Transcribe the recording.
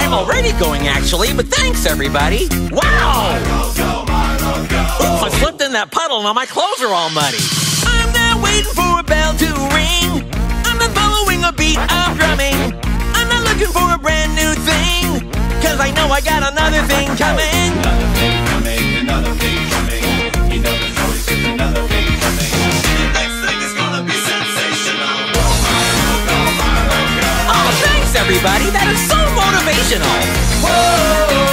I'm already going, actually, but thanks, everybody. Wow! Oops, I slipped in that puddle, now my clothes are all muddy. I'm not waiting for a bell to ring. I'm not following a beat of drumming. I'm not looking for a brand new thing, 'cause I know I got another thing coming. Another thing coming, another thing coming. You know there's always just another thing coming. The next thing is gonna be sensational. Oh, thanks, everybody. That is so motivational. Whoa!